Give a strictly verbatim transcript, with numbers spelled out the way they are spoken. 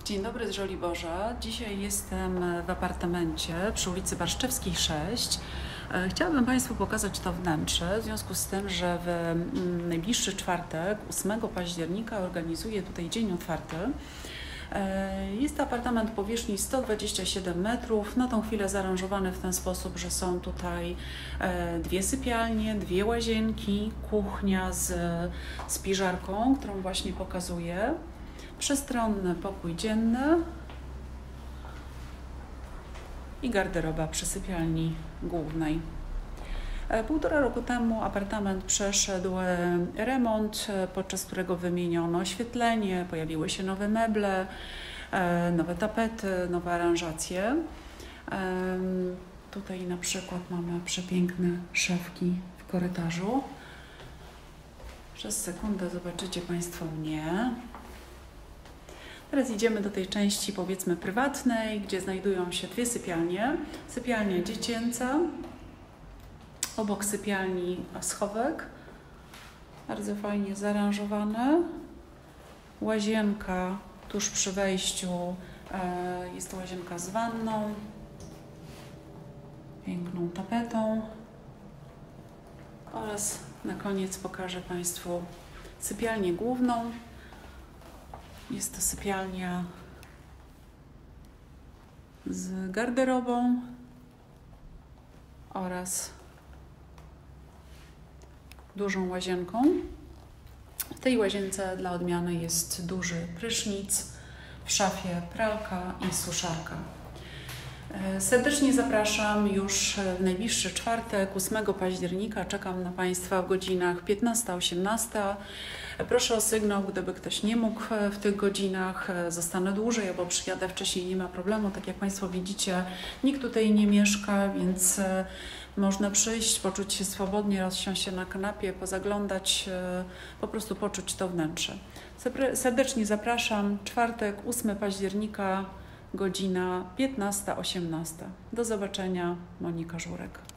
Dzień dobry z Żoliborza. Dzisiaj jestem w apartamencie przy ulicy Barszczewskiej sześć. Chciałabym Państwu pokazać to wnętrze, w związku z tym, że w najbliższy czwartek, ósmego października, organizuję tutaj dzień otwarty. Jest to apartament powierzchni sto dwadzieścia siedem metrów, na tą chwilę zaaranżowany w ten sposób, że są tutaj dwie sypialnie, dwie łazienki, kuchnia z spiżarką, którą właśnie pokazuję, przestronny pokój dzienny i garderoba przy sypialni głównej. Półtora roku temu apartament przeszedł remont, podczas którego wymieniono oświetlenie, pojawiły się nowe meble, nowe tapety, nowe aranżacje. Tutaj na przykład mamy przepiękne szafki w korytarzu. Przez sekundę zobaczycie Państwo mnie. Teraz idziemy do tej części, powiedzmy, prywatnej, gdzie znajdują się dwie sypialnie. Sypialnia dziecięca, obok sypialni schowek, bardzo fajnie zaaranżowane. Łazienka tuż przy wejściu, jest to łazienka z wanną, piękną tapetą. Oraz na koniec pokażę Państwu sypialnię główną. Jest to sypialnia z garderobą oraz dużą łazienką. W tej łazience dla odmiany jest duży prysznic, w szafie pralka i suszarka. Serdecznie zapraszam już w najbliższy czwartek, ósmego października. Czekam na Państwa w godzinach piętnasta osiemnasta. Proszę o sygnał, gdyby ktoś nie mógł w tych godzinach. Zostanę dłużej, albo przyjadę wcześniej, nie ma problemu. Tak jak Państwo widzicie, nikt tutaj nie mieszka, więc można przyjść, poczuć się swobodnie, rozsiąść się na kanapie, pozaglądać, po prostu poczuć to wnętrze. Serdecznie zapraszam. Czwartek, ósmego października, godzina piętnasta osiemnasta. Do zobaczenia. Monika Żurek.